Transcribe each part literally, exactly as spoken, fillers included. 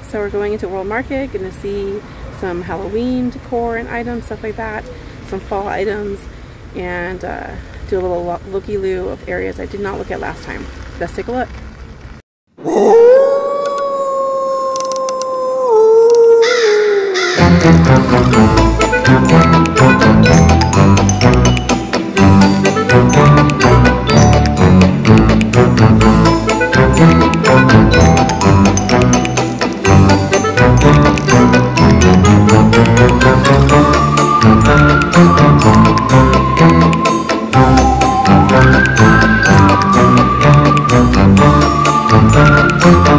So we're going into World Market, going to see some Halloween decor and items, stuff like that, some fall items, and uh, do a little looky-loo of areas I did not look at last time. Let's take a look. Thank you.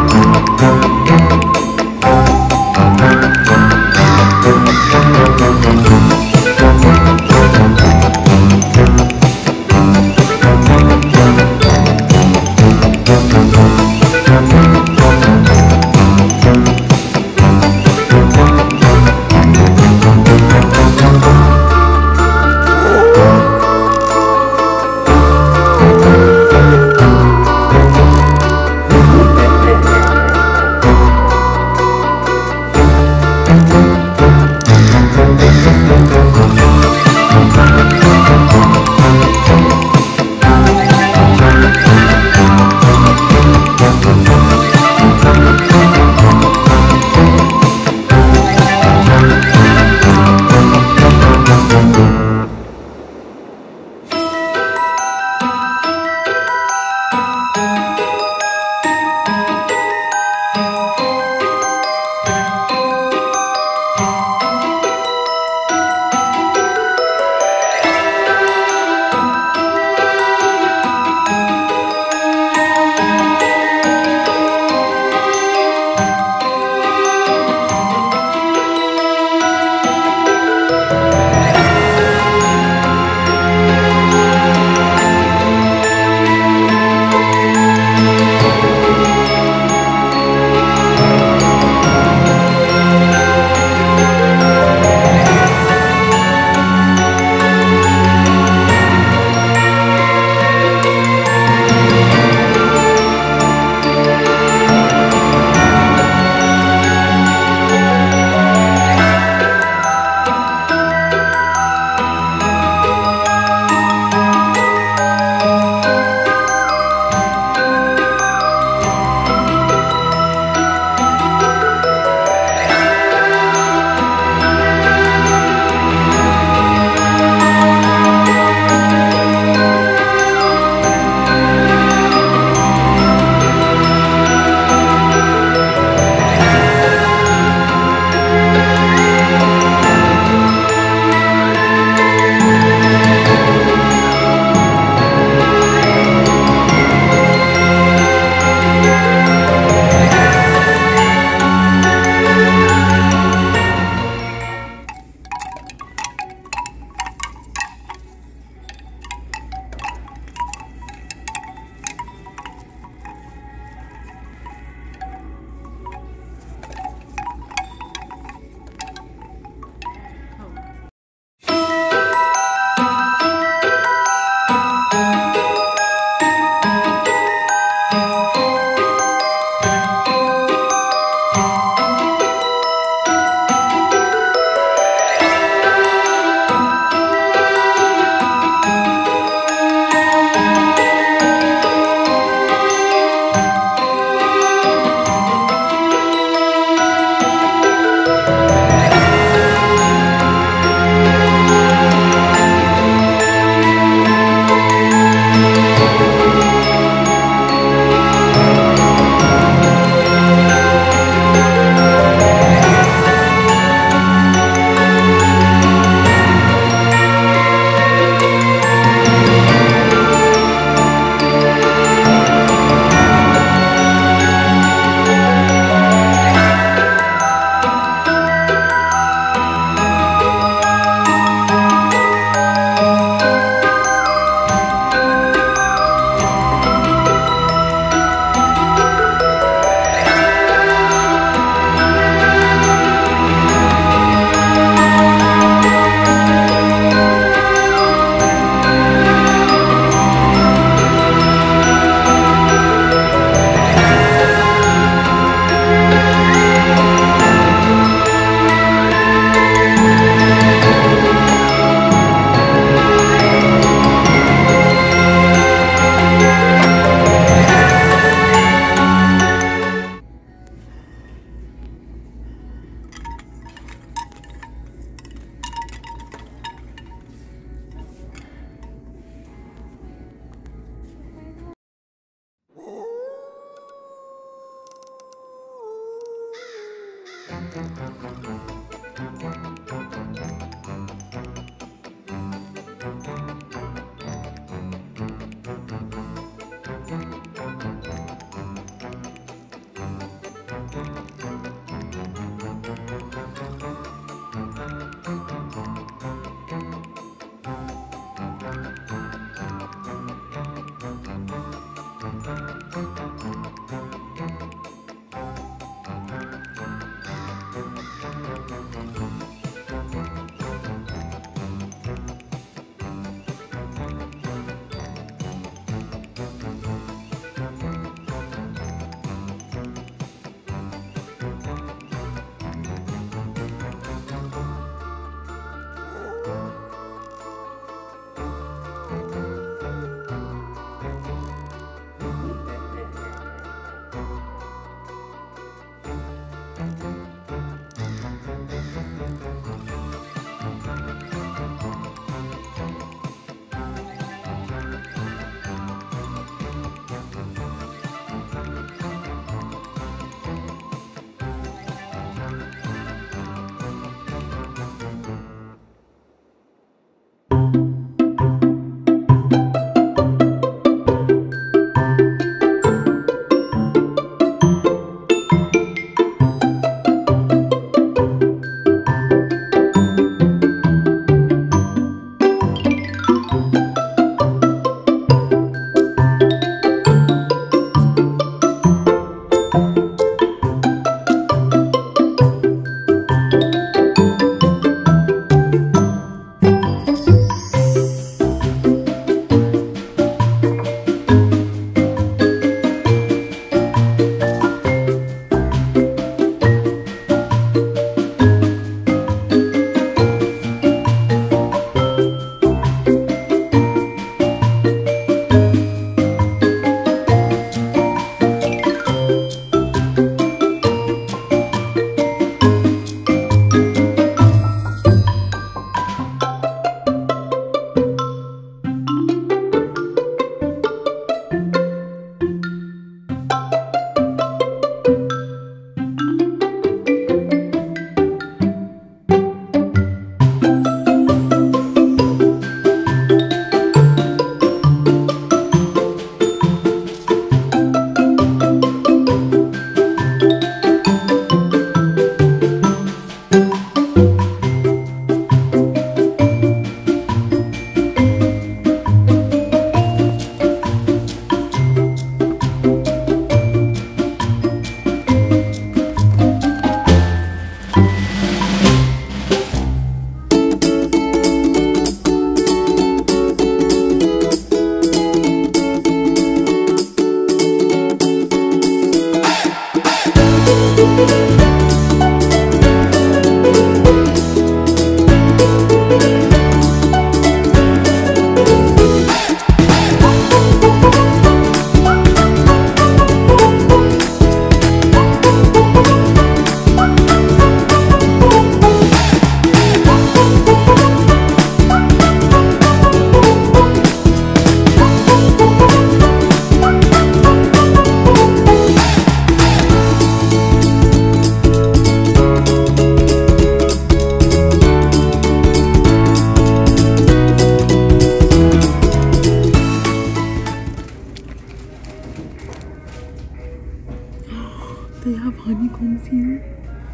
They have honeycombs here.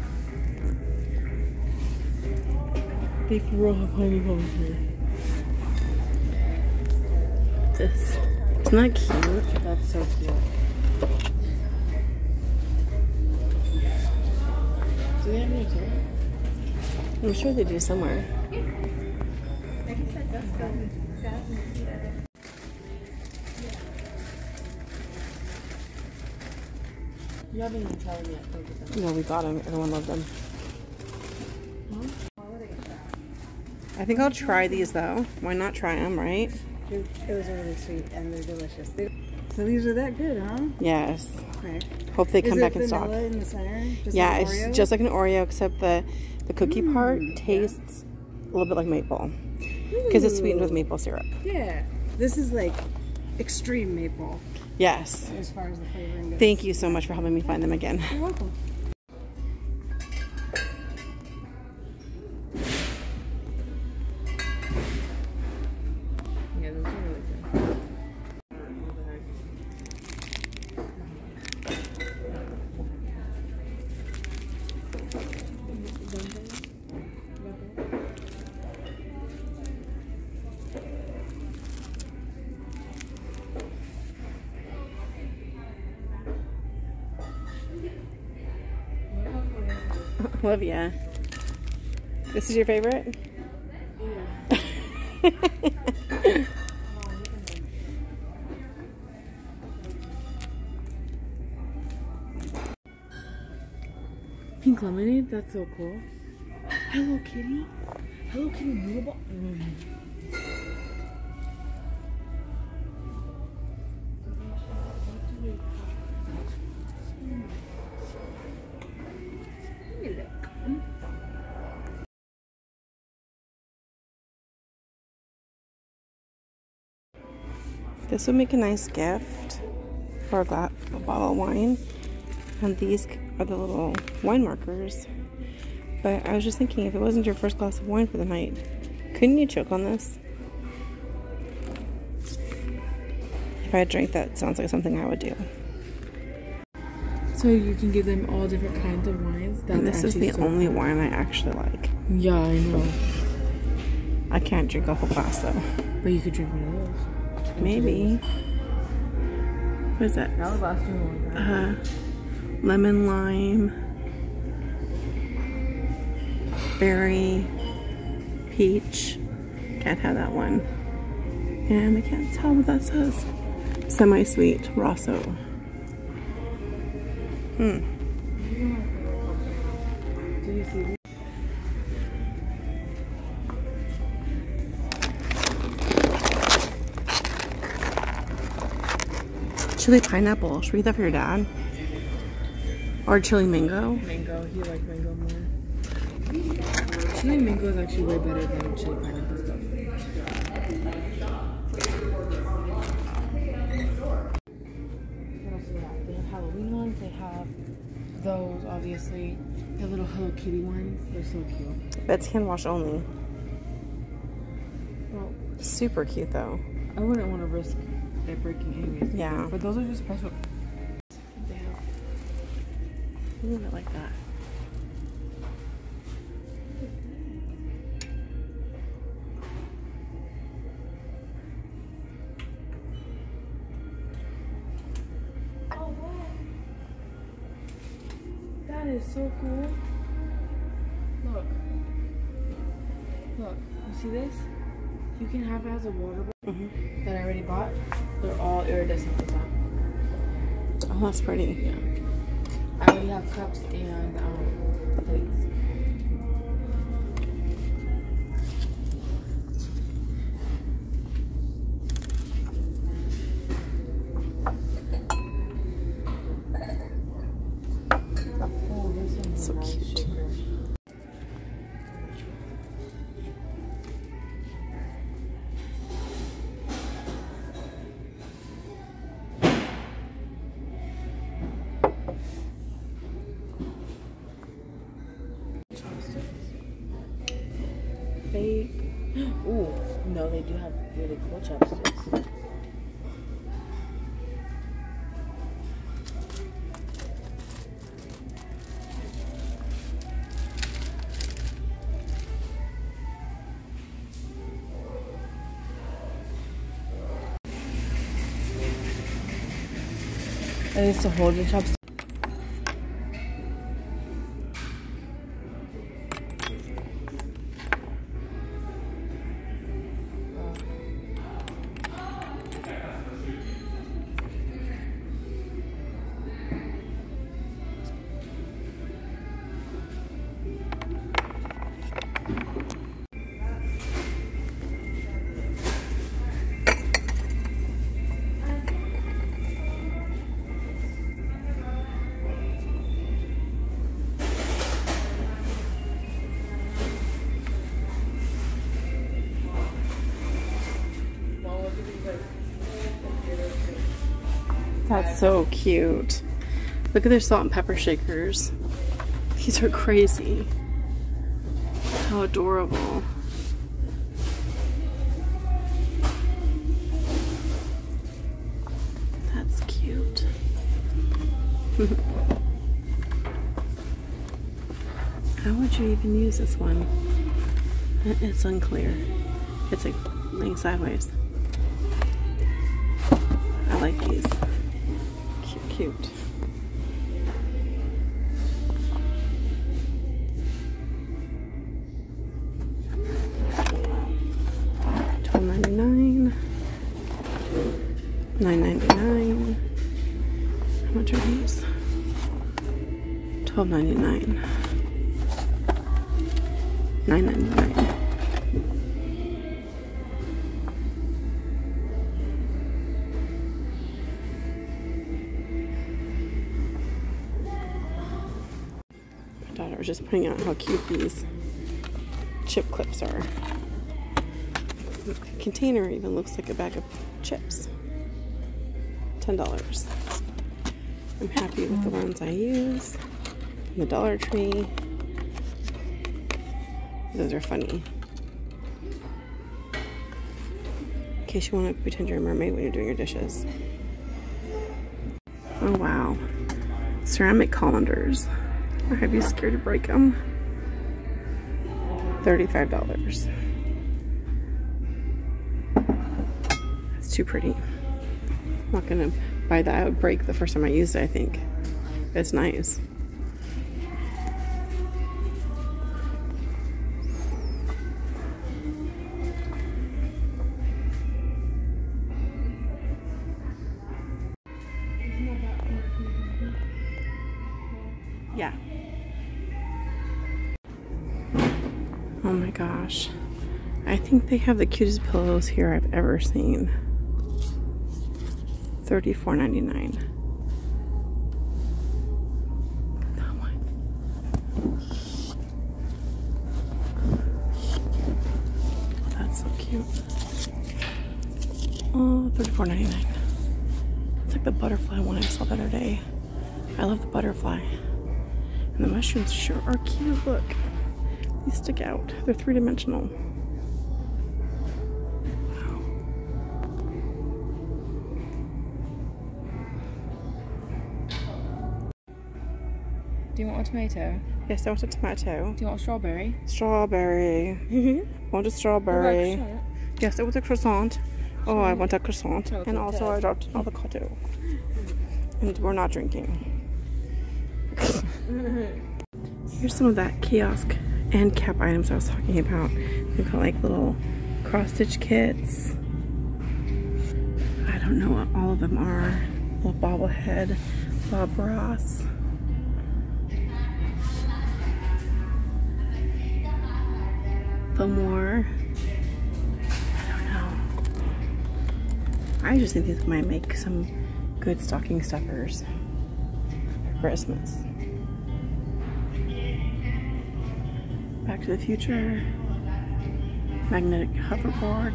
They for real have honeycombs here. This. Isn't that cute? That's so cute. Do they have any here? I'm sure they do somewhere. You haven't even tried them yet. Don't get them. No, we got them. Everyone loved them. Huh? I think I'll try these though. Why not try them, right? Those are really sweet and they're delicious. They, so these are that good, huh? Yes. Okay. Hope they come Is back it in stock. vanilla in the center? Just Yeah, like it's Oreo? just like an Oreo, except the the cookie Mm, part yeah. tastes a little bit like maple because it's sweetened with maple syrup. Yeah, this is like extreme maple Yes. as far as the flavoring goes. Thank you so much for helping me find them again. You're welcome. Olivia, this is your favorite? Yeah. Pink lemonade, that's so cool. Hello Kitty. Hello Kitty noodle ball. Mm. This would make a nice gift for a, glass, a bottle of wine. And these are the little wine markers. But I was just thinking, if it wasn't your first glass of wine for the night, couldn't you choke on this? If I had drank that, sounds like something I would do. So you can give them all different kinds of wines. That's and this is the so only cool. wine I actually like. Yeah, I know. I can't drink a whole glass though. But you could drink one of those. Maybe. What is that? That would last you longer. Uh, lemon, lime, berry, peach. Can't have that one. And I can't tell what that says. Semi-sweet Rosso. Hmm. Do you see this? Chili pineapple. Should we get that for your dad? Or chili mango? Mango. He likes mango more. Chili mango is actually way better than chili pineapple stuff. What else do they have? They have Halloween ones. They have those, obviously. The little Hello Kitty ones. They're so cute. That's hand wash only. Well, Super cute though. I wouldn't want to risk it breaking anyways. Yeah. But those are just special. They have. Ooh, I like that. That is so cool. Look. Look. You see this? You can have it as a water bottle Mm-hmm. that I already bought. They're all iridescent with that. Oh, that's pretty. Yeah. I already have cups and um, plates. Oh, this one's So a nice cute. shaker. Fake. Ooh, no, they do have really cool chopsticks. And it's to hold your chopsticks. That's so cute. Look at their salt and pepper shakers. These are crazy. How adorable. That's cute. How would you even use this one? It's unclear. It's like laying sideways. I like these. Cute, cute. nine ninety-nine. How much are these? twelve ninety-nine. nine ninety-nine. My daughter was just pointing out how cute these chip clips are. The container even looks like a bag of chips. ten dollars. I'm happy with the ones I use. The Dollar Tree. Those are funny. In case you want to pretend you're a mermaid when you're doing your dishes. Oh wow. Ceramic colanders. I'd be scared to break them. thirty-five dollars. That's too pretty. I'm not gonna buy that. I would break the first time I used it, I think. It's nice. Yeah. Oh my gosh. I think they have the cutest pillows here I've ever seen. thirty-four ninety-nine. That one. Oh, that's so cute. Oh, thirty-four ninety-nine. It's like the butterfly one I saw the other day. I love the butterfly. And the mushrooms sure are cute. Look. They stick out. They're three-dimensional. Do you want a tomato? Yes, I want a tomato. Do you want a strawberry? Strawberry. I want a strawberry. Like a Yes, I want a croissant. Oh, I want a croissant. Chocolate And also cake. I dropped an avocado. And we're not drinking. Here's some of that kiosk end cap items I was talking about. They've got like little cross-stitch kits. I don't know what all of them are. Little bobblehead, Bob Ross. More. I don't know. I just think these might make some good stocking stuffers for Christmas. Back to the Future. Magnetic hoverboard.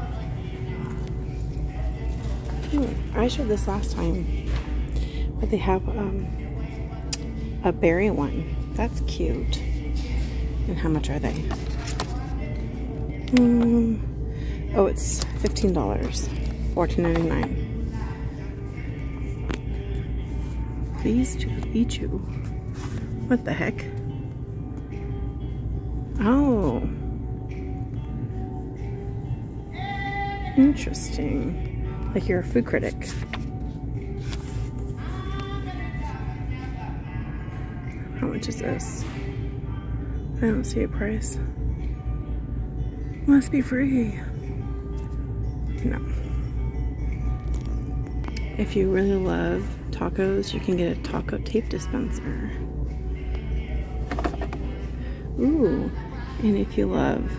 Ooh, I showed this last time, but they have um, a berry one. That's cute. And how much are they? Um, oh, it's fifteen dollars. fourteen ninety-nine. Please to eat you. What the heck? Oh. Interesting. Like you're a food critic. How much is this? I don't see a price. Must be free. No. If you really love tacos, you can get a taco tape dispenser. Ooh. And if you love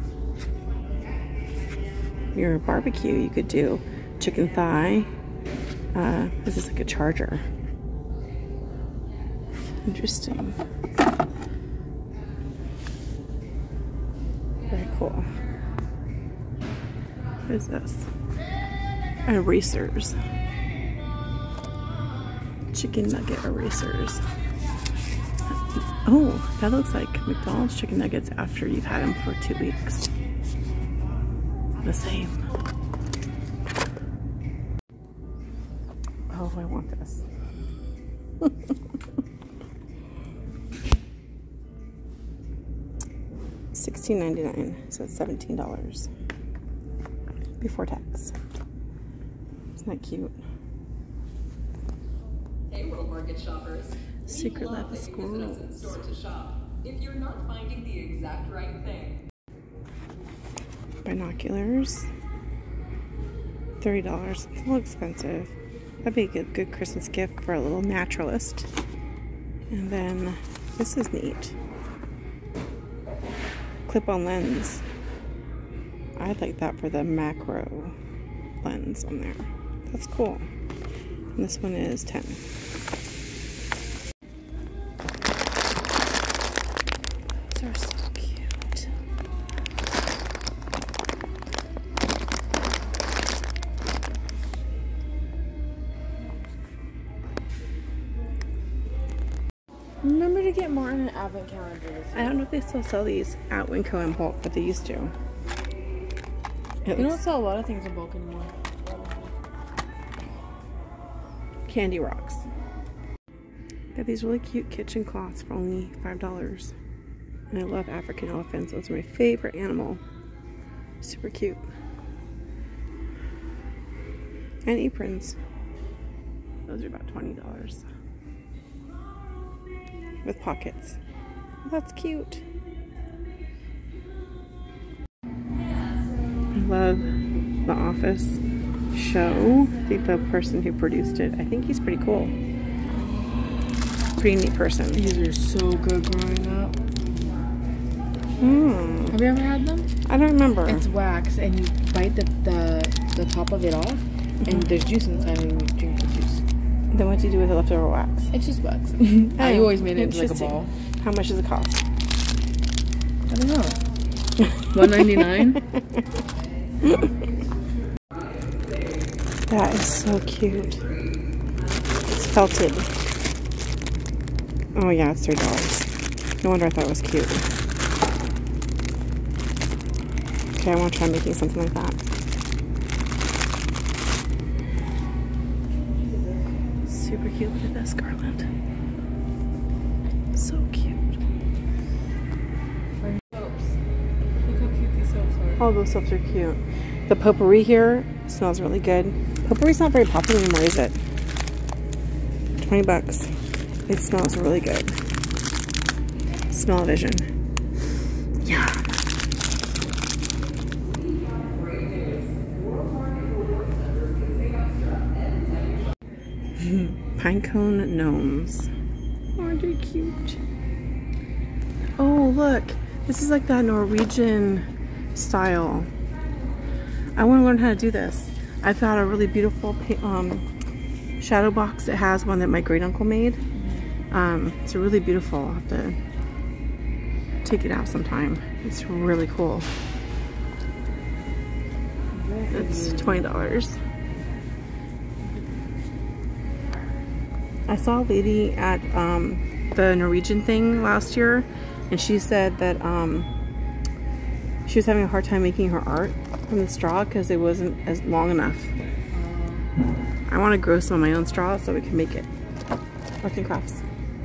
your barbecue, you could do chicken thigh. Uh, this is like a charger. Interesting. Very cool. What is this? Erasers. Chicken nugget erasers. Oh, that looks like McDonald's chicken nuggets after you've had them for two weeks. The same. Oh, I want this. sixteen ninety-nine, so it's seventeen dollars before tax. Isn't that cute? Hey, World Market shoppers. Secret Lab of Squirrels. To shop. If you're not finding the exact right thing. Binoculars. thirty dollars. It's a little expensive. That'd be a good, good Christmas gift for a little naturalist. And then this is neat. Clip-on lens. I'd like that for the macro lens on there. That's cool. And this one is ten. These are so cute. Remember to get Martin an advent calendar this year. I don't know if they still sell these at Winco in bulk, but they used to. It They looks don't sell a lot of things in bulk anymore. Candy Rocks. They have these really cute kitchen cloths for only five dollars. And I love African elephants. Those are my favorite animal. Super cute. And aprons. Those are about twenty dollars. With pockets. That's cute. I love The Office show. I think the person who produced it, I think he's pretty cool. Pretty neat person. These are so good growing up. Hmm. Have you ever had them? I don't remember. It's wax, and you bite the the, the top of it off, Mm-hmm. and there's juice inside, and you drink the juice. Then what do you do with the leftover wax? It's just wax. Oh, I always made it into like a interesting. ball. How much does it cost? I don't know. one ninety-nine. That is so cute. It's felted. Oh yeah, it's three dollars. No wonder I thought it was cute. Okay, I want to try making something like that. Super cute. Look at this garland. So cute. Soaps. Look how cute these soaps are. All those soaps are cute. The potpourri here smells really good. Potpourri's not very popular anymore, is it? twenty bucks. It smells really good. Smell-o-vision. Yeah. Pinecone gnomes. Aren't they cute? Oh, look. This is like that Norwegian style. I want to learn how to do this. I found a really beautiful um, shadow box. It has one that my great uncle made. Um, it's really beautiful. I'll have to take it out sometime. It's really cool. It's twenty dollars. I saw a lady at um, the Norwegian thing last year, and she said that um, she was having a hard time making her art from the straw because it wasn't as long enough. I want to grow some of my own straw so we can make it. Arts and crafts.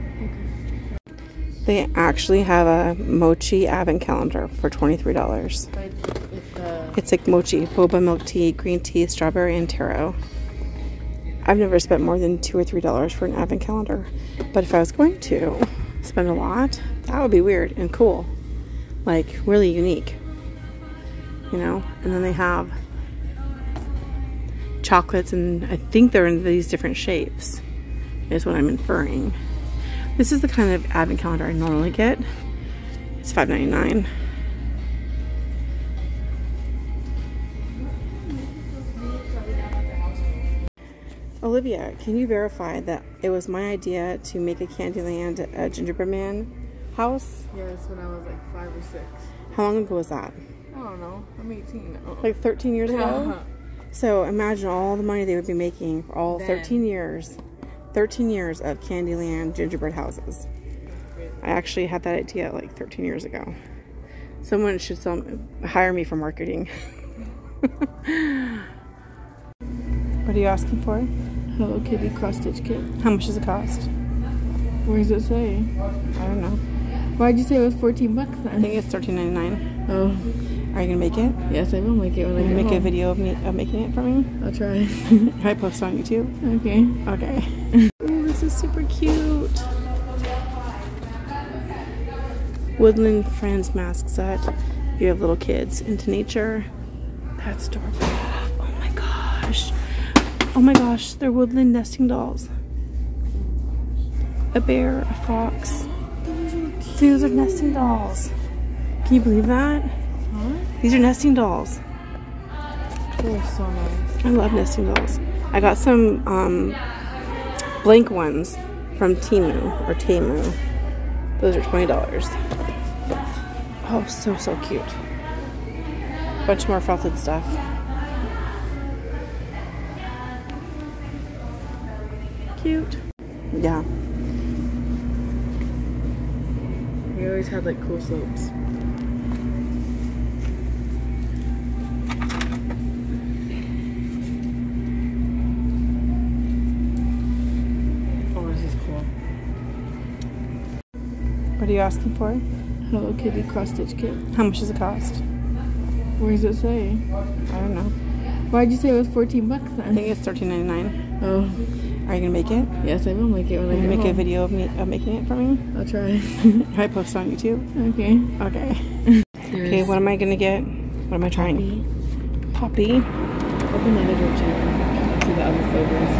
They actually have a mochi advent calendar for twenty-three dollars. But it's the It's like mochi, boba milk tea, green tea, strawberry, and taro. I've never spent more than two or three dollars for an advent calendar, but if I was going to spend a lot, that would be weird and cool, like really unique, you know. And then they have chocolates, and I think they're in these different shapes, is what I'm inferring. This is the kind of advent calendar I normally get. It's five ninety-nine. Olivia, can you verify that it was my idea to make a Candyland uh, gingerbread man house? yes, when I was like five or six. How long ago was that? I don't know. I'm eighteen now. Like thirteen years ago? So imagine all the money they would be making for all Then. thirteen years. thirteen years of Candyland gingerbread houses. I actually had that idea like thirteen years ago. Someone should sell, hire me for marketing. What are you asking for? Hello Kitty cross stitch kit. How much does it cost? Where does it say? I don't know. Why'd you say it was fourteen bucks I then? think it's thirteen ninety-nine. Oh, Are you gonna make it? yes, I will make it when I Can you get make a home. video of me of making it for me? I'll try. Can I post it on YouTube? Okay. Okay. Oh, this is super cute. Woodland Friends mask set. If you have little kids into nature. That's adorable. Oh my god. gosh. Oh my gosh, they're woodland nesting dolls. A bear, a fox. Those are cute. These are nesting dolls. Can you believe that? Huh? These are nesting dolls. They're so nice. I love nesting dolls. I got some um, blank ones from Temu or Temu. Those are twenty dollars. Oh, so, so cute. Bunch more felted stuff. Cute. Yeah. We always had like cool slopes. Oh, this is cool. What are you asking for? Hello Kitty cross stitch kit. How much does it cost? Where does it say? I don't know. Why'd you say it was fourteen bucks I then? think it's thirteen ninety-nine. Oh, Are you gonna make it? yes, I will make it when I Can you get make a home. video of me of making it for me? I'll try. Can I post on YouTube? Okay. Okay. Okay, what am I gonna get? What am I trying? Poppy. Open the other door too. I see the other flavors.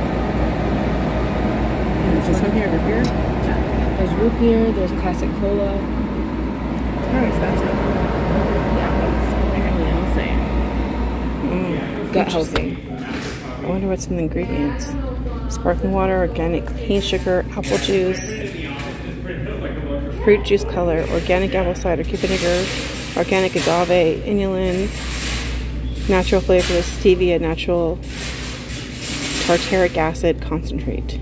Is this one here, root beer? Yeah. There's root beer, there's classic cola. It's kind of expensive. Yeah, but apparently I'm saying. Mm. Gut healthy. I wonder what's in the ingredients. Sparkling water, organic cane sugar, apple juice, fruit juice color, organic apple cider vinegar, organic agave, inulin, natural flavors, stevia, natural tartaric acid concentrate.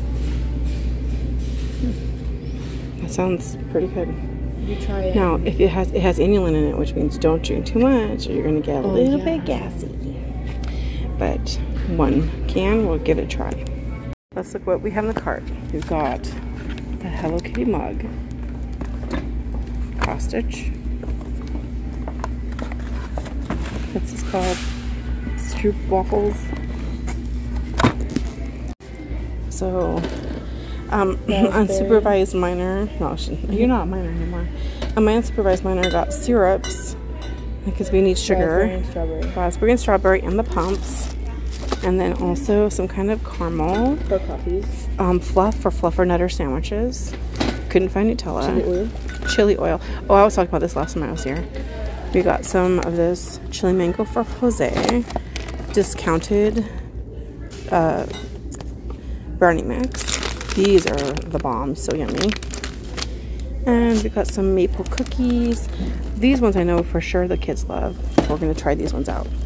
That sounds pretty good. You try it. Now, if it has it has inulin in it, which means don't drink too much, or you're gonna get a Oh, little yeah. bit gassy. But one can, we'll give it a try. Let's look what we have in the cart. We've got the Hello Kitty mug, cross stitch. What's this called? Stroop waffles. So, um, unsupervised minor. No, you're not a minor anymore. On my unsupervised minor, got syrups because we need sugar. Raspberry and strawberry. Raspberry and strawberry and the pumps. And then also some kind of caramel. For coffees. Um, fluff for fluffernutter sandwiches. Couldn't find Nutella. Chili oil. Chili oil. Oh, I was talking about this last time I was here. We got some of this chili mango for Jose. Discounted uh, brownie mix. These are the bomb. So yummy. And we got some maple cookies. These ones I know for sure the kids love. We're going to try these ones out.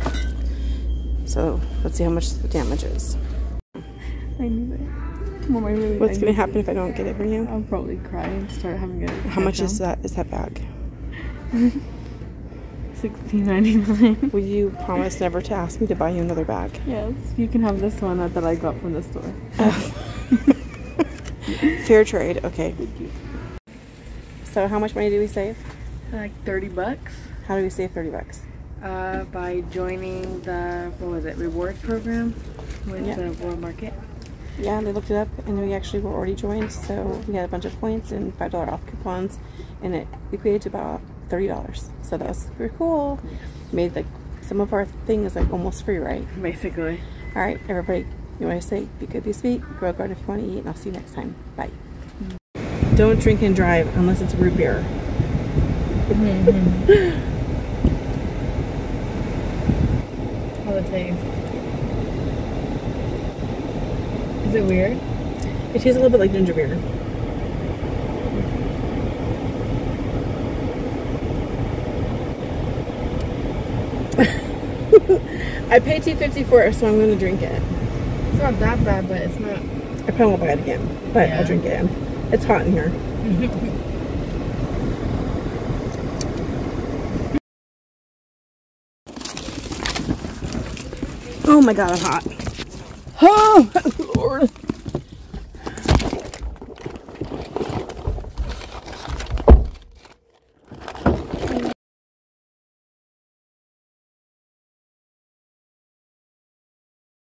So let's see how much the damage is. I need it. Mom, I really, What's I going to need happen if I don't get it for you? I'll probably cry and start having a How much is that? Is that bag? sixteen ninety-nine. Will you promise never to ask me to buy you another bag? Yes, you can have this one that I got from the store. Fair trade. Okay. Thank you. So how much money do we save? Like thirty bucks. How do we save thirty bucks? Uh, by joining the, what was it, reward program with Yeah. the World Market. Yeah, they looked it up, and we actually were already joined, so we had a bunch of points and five dollar off coupons, and it equated to about thirty dollars. So that was pretty cool. Made like some of our thing is like almost free, right? Basically. All right, everybody. You want to say be good, be sweet, grow a garden if you want to eat, and I'll see you next time. Bye. Mm-hmm. Don't drink and drive unless it's root beer. Mm-hmm. How it tastes. Is it weird? It tastes a little bit like ginger beer. I paid two fifty for it, so I'm going to drink it. It's not that bad, but it's not. I probably won't buy it again, but Yeah. I'll drink it. It's hot in here. Oh my god, I'm hot. Oh, Lord.